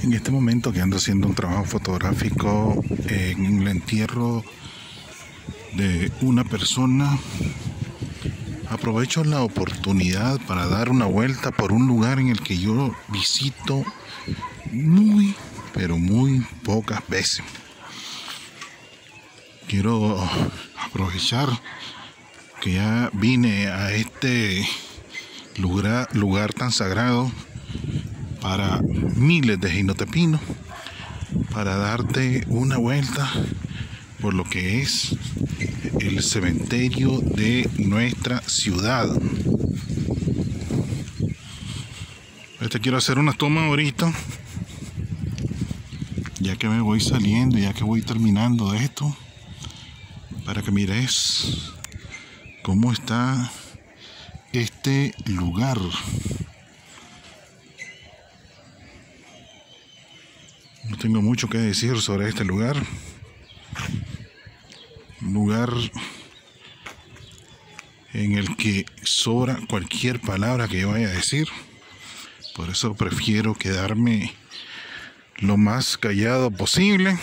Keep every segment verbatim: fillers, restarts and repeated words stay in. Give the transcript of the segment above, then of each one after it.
En este momento que ando haciendo un trabajo fotográfico en el entierro de una persona, aprovecho la oportunidad para dar una vuelta por un lugar en el que yo visito muy, pero muy pocas veces. Quiero aprovechar que ya vine a este lugar, lugar tan sagrado para miles de jinotepinos, para darte una vuelta por lo que es el cementerio de nuestra ciudad. Este quiero hacer una toma ahorita, ya que me voy saliendo, ya que voy terminando de esto, para que mires cómo está este lugar. No tengo mucho que decir sobre este lugar. Un lugar en el que sobra cualquier palabra que yo vaya a decir. Por eso prefiero quedarme lo más callado posible.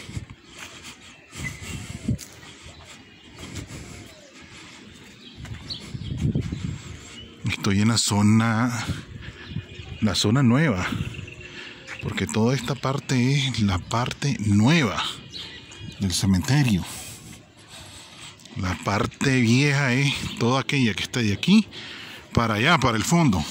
Estoy en la zona, la zona nueva, porque toda esta parte es la parte nueva del cementerio. La parte vieja es toda aquella que está de aquí para allá, para el fondo.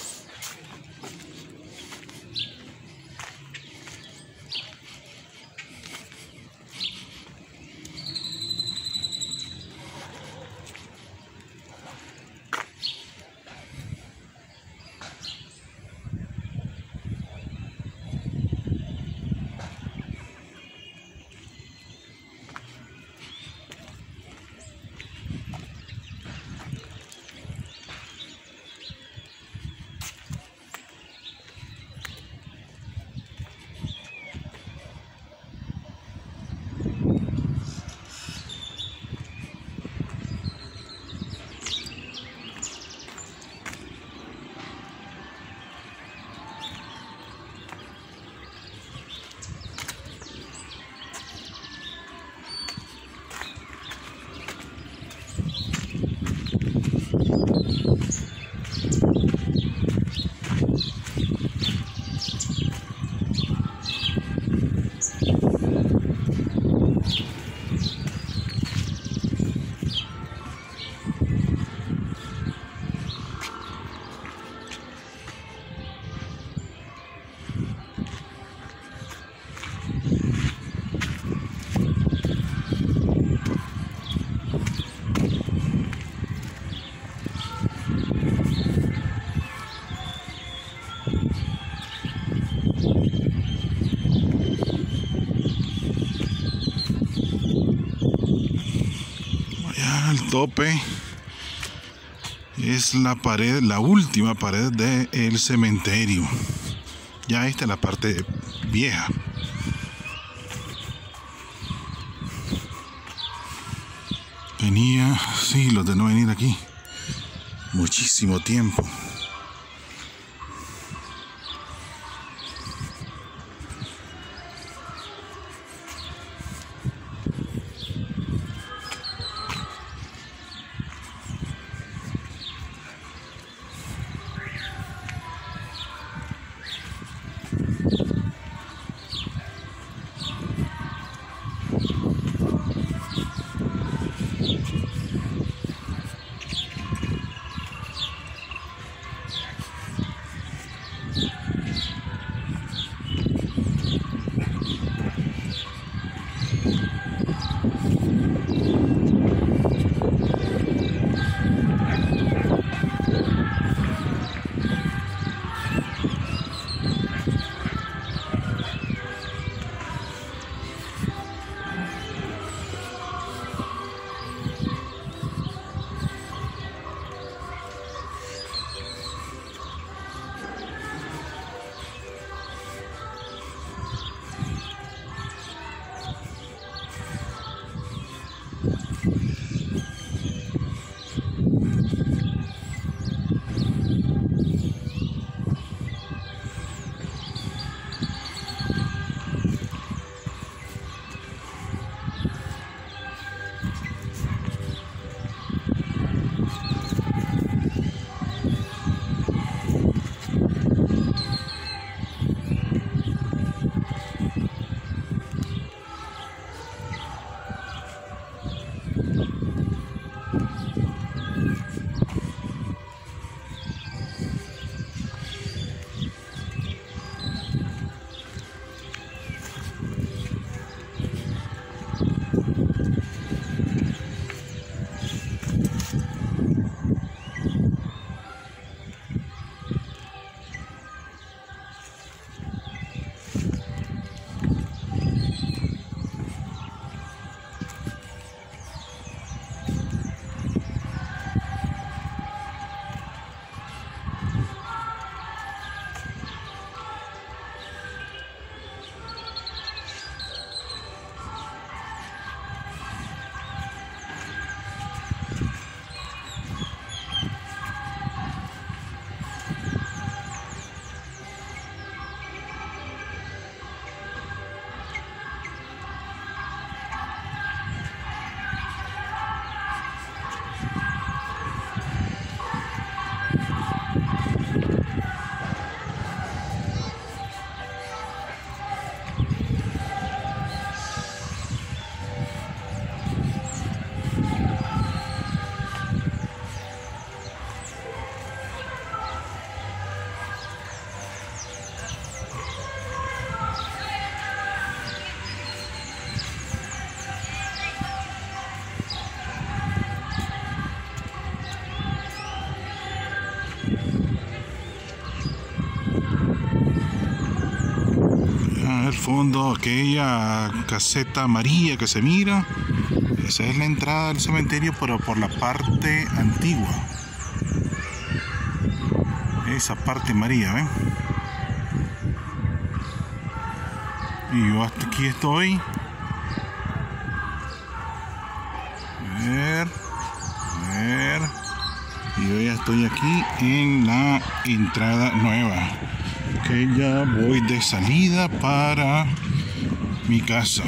Al tope es la pared, la última pared del cementerio. Ya esta es la parte vieja. Tenía siglos de no venir aquí, muchísimo tiempo. al fondo, aquella caseta amarilla que se mira, esa es la entrada del cementerio, pero por la parte antigua. Esa parte amarilla, ¿ven? Y yo hasta aquí estoy. A ver, a ver. Y yo ya estoy aquí en la entrada nueva. Que ya voy de salida para mi casa.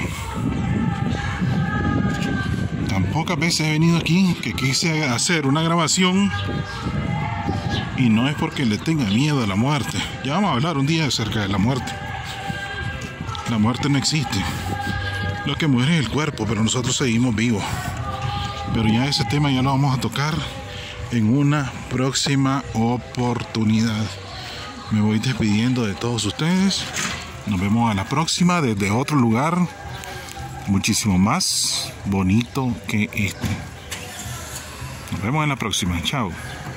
Tan pocas veces he venido aquí que quise hacer una grabación. Y no es porque le tenga miedo a la muerte. Ya vamos a hablar un día acerca de la muerte. La muerte no existe. Lo que muere es el cuerpo, pero nosotros seguimos vivos. Pero ya ese tema ya lo vamos a tocar en una próxima oportunidad. Me voy despidiendo de todos ustedes. Nos vemos a la próxima desde otro lugar muchísimo más bonito que este. Nos vemos en la próxima. Chao.